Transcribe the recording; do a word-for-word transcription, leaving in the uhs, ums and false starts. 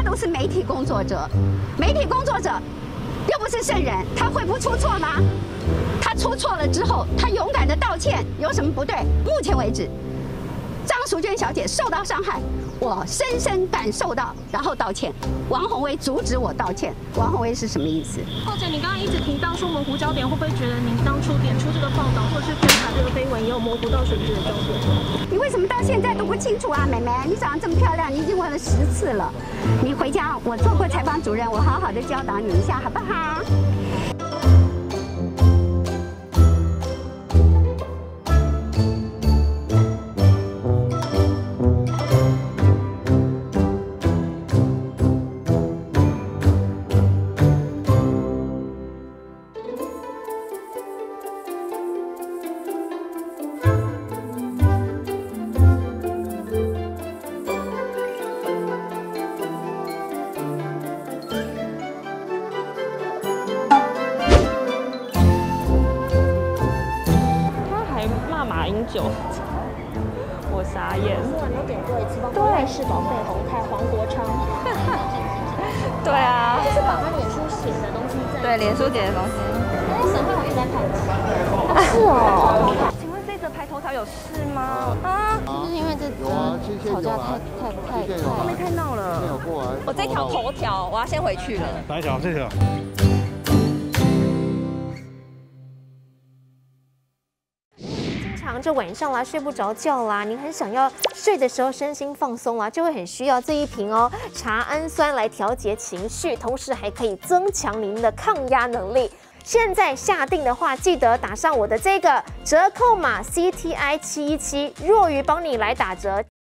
都是媒体工作者，媒体工作者又不是圣人，他会不出错吗？他出错了之后，他勇敢的道歉，有什么不对？目前为止，张淑娟小姐受到伤害，我深深感受到，然后道歉。王宏威阻止我道歉，王宏威是什么意思？ 后姐，你刚刚一直提到说模糊焦点，会不会觉得您当初点出这个报道，或者是侦查这个绯闻，也有模糊到选举的焦点？ 你为什么到现在都不清楚啊，妹妹？你长得这么漂亮，你已经问了十次了。你回家，我做过采访主任，我好好的教导你一下，好不好？ 酒，我傻眼。昨晚都点过一次，包括赖氏宝贝、宏泰、黄国昌。 对啊， 这是宝他脸书写的东西在。 对，脸书写的东西。 但是沈汉伟也在拍。啊，是哦。 请问这则排头条有事吗？啊， 就是因为这吵架太太太太， 后面太闹了。我这条头条我要先回去了。 哪一条？这条。 这晚上啦睡不着觉啦，您很想要睡的时候身心放松啦，就会很需要这一瓶哦茶氨酸来调节情绪，同时还可以增强您的抗压能力。现在下定的话，记得打上我的这个折扣码 C T I 七一七，若愚帮你来打折。